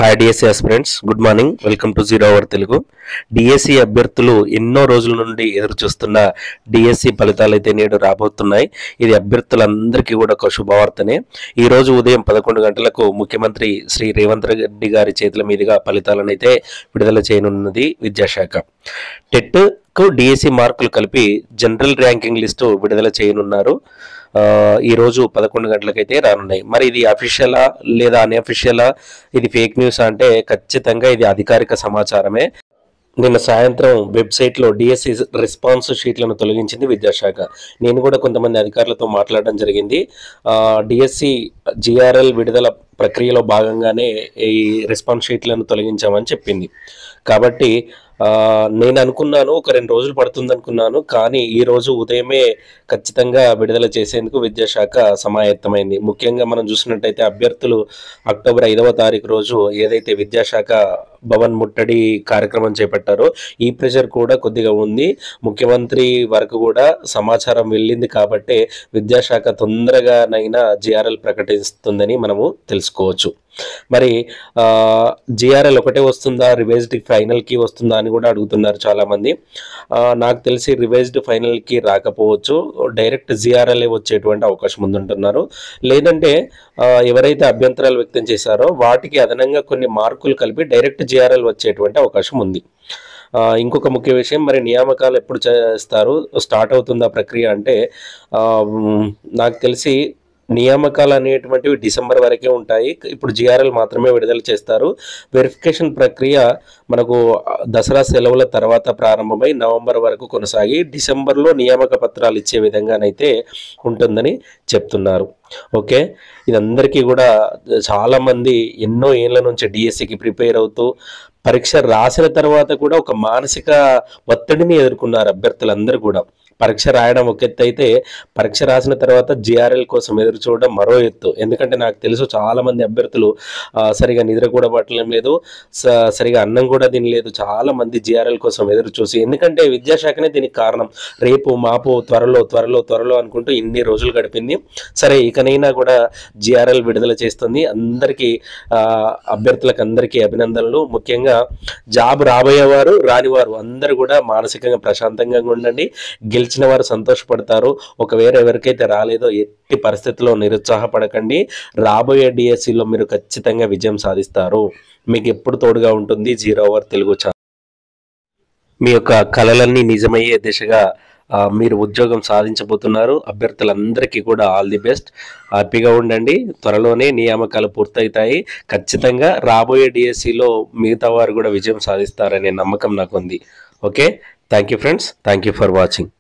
Hi DSC aspirants, good morning. Welcome to 0 our Telugu. DSC అభ్యర్థులు ఎన్నో రోజుల నుండి ఎదురు చూస్తున్న డిఎస్సి ఫలితాలు అయితే నేడు రాబోతున్నాయి. ఇది అభ్యర్థులందరికీ కూడా ఒక శుభవార్తనే. ఈ రోజు ఉదయం 11 గంటలకు ముఖ్యమంత్రి శ్రీ రేవంత్ రెడ్డి గారి చేతుల మీదుగా ఫలితాలను అయితే విడుదల చేయనున్నది విద్యాశాఖ. టెట్ కు డిఎస్సి మార్కులు కలిపి జనరల్ ర్యాంకింగ్ లిస్టు విడుదల చేయనున్నారు. ఈ రోజు 11 గంటలకైతే రానున్నాయి. మరి ఇది అఫీషియలా లేదా అన్అఫీషియలా, ఇది ఫేక్ న్యూస్ అంటే ఖచ్చితంగా ఇది అధికారిక సమాచారమే. నిన్న సాయంత్రం వెబ్సైట్లో డిఎస్సి రెస్పాన్స్ షీట్లను తొలగించింది విద్యాశాఖ. నేను కూడా కొంతమంది అధికారులతో మాట్లాడడం జరిగింది. డిఎస్సి జిఆర్ఎల్ విడుదల ప్రక్రియలో భాగంగానే ఈ రెస్పాన్స్ షీట్లను తొలగించామని చెప్పింది. కాబట్టి నేను అనుకున్నాను ఒక 2 రోజులు పడుతుంది అనుకున్నాను, కానీ ఈ రోజు ఉదయమే ఖచ్చితంగా విడుదల చేసేందుకు విద్యాశాఖ సమాయత్తమైంది. ముఖ్యంగా మనం చూసినట్టయితే అభ్యర్థులు అక్టోబర్ 5వ తారీఖు రోజు ఏదైతే విద్యాశాఖ భవన్ ముట్టడి కార్యక్రమం చేపట్టారో ఈ ప్రెషర్ కూడా కొద్దిగా ఉంది. ముఖ్యమంత్రి వరకు కూడా సమాచారం వెళ్ళింది కాబట్టి విద్యాశాఖ తొందరగానైనా జిఆర్ఎల్ ప్రకటిస్తుందని మనము తెలుసుకోవచ్చు. మరి జిఆర్ఎల్ ఒకటే వస్తుందా, రివైజ్డ్ ఫైనల్కి వస్తుందా అని కూడా అడుగుతున్నారు చాలామంది. నాకు తెలిసి రివైజ్డ్ ఫైనల్కి రాకపోవచ్చు, డైరెక్ట్ జిఆర్ఎల్ వచ్చేటువంటి అవకాశం ఉందంటున్నారు. లేదంటే ఎవరైతే అభ్యంతరాలు వ్యక్తం చేశారో వాటికి అదనంగా కొన్ని మార్కులు కలిపి డైరెక్ట్ జిఆర్ఎల్ వచ్చేటువంటి అవకాశం ఉంది. ఇంకొక ముఖ్య విషయం, మరి నియామకాలు ఎప్పుడు చేస్తారు, స్టార్ట్ అవుతుందా ప్రక్రియ అంటే నాకు తెలిసి నియామకాలు అనేటువంటివి డిసెంబర్ వరకే ఉంటాయి. ఇప్పుడు జిఆర్ఎల్ మాత్రమే విడుదల చేస్తారు. వెరిఫికేషన్ ప్రక్రియ మనకు దసరా సెలవుల తర్వాత ప్రారంభమై నవంబర్ వరకు కొనసాగి డిసెంబర్లో నియామక పత్రాలు ఇచ్చే విధంగానైతే ఉంటుందని చెప్తున్నారు. ఓకే, ఇదందరికీ కూడా చాలామంది ఎన్నో ఏళ్ళ నుంచి డిఎస్సికి ప్రిపేర్ అవుతూ పరీక్ష రాసిన తర్వాత కూడా ఒక మానసిక ఒత్తిడిని ఎదుర్కొన్నారు అభ్యర్థులందరూ కూడా. పరీక్ష రాయడం ఒక ఎత్తు అయితే పరీక్ష రాసిన తర్వాత జిఆర్ఎల్ కోసం ఎదురు చూడడం మరో ఎత్తు. ఎందుకంటే నాకు తెలుసు చాలామంది అభ్యర్థులు సరిగా నిద్ర కూడా పట్టడం లేదు, సరిగా అన్నం కూడా తినలేదు. చాలామంది జిఆర్ఎల్ కోసం ఎదురు చూసి, ఎందుకంటే విద్యాశాఖనే దీనికి కారణం. రేపు మాపు త్వరలో త్వరలో త్వరలో అనుకుంటూ ఇన్ని రోజులు గడిపింది. సరే, ఇకనైనా కూడా జిఆర్ఎల్ విడుదల చేస్తుంది. అందరికీ అభ్యర్థులకు అందరికీ అభినందనలు. ముఖ్యంగా జాబ్ రాబోయేవారు రానివారు అందరూ కూడా మానసికంగా ప్రశాంతంగా ఉండండి. గెలిచిన వారు సంతోషపడతారు. ఒకవేళ ఎవరికైతే రాలేదో ఎట్టి పరిస్థితుల్లో నిరుత్సాహపడకండి. రాబోయే డిఎస్సిలో మీరు ఖచ్చితంగా విజయం సాధిస్తారు. మీకు ఎప్పుడు తోడుగా ఉంటుంది 0 అవర్ తెలుగు ఛానల్. మీ యొక్క కలలన్నీ నిజమయ్యే దిశగా మీరు ఉద్యోగం సాధించబోతున్నారు. అభ్యర్థులందరికీ కూడా ఆల్ ది బెస్ట్. హ్యాపీగా ఉండండి. త్వరలోనే నియామకాలు పూర్తవుతాయి. ఖచ్చితంగా రాబోయే డిఎస్సిలో మిగతా వారు కూడా విజయం సాధిస్తారనే నమ్మకం నాకు ఉంది. Okay, thank you friends, thank you for watching.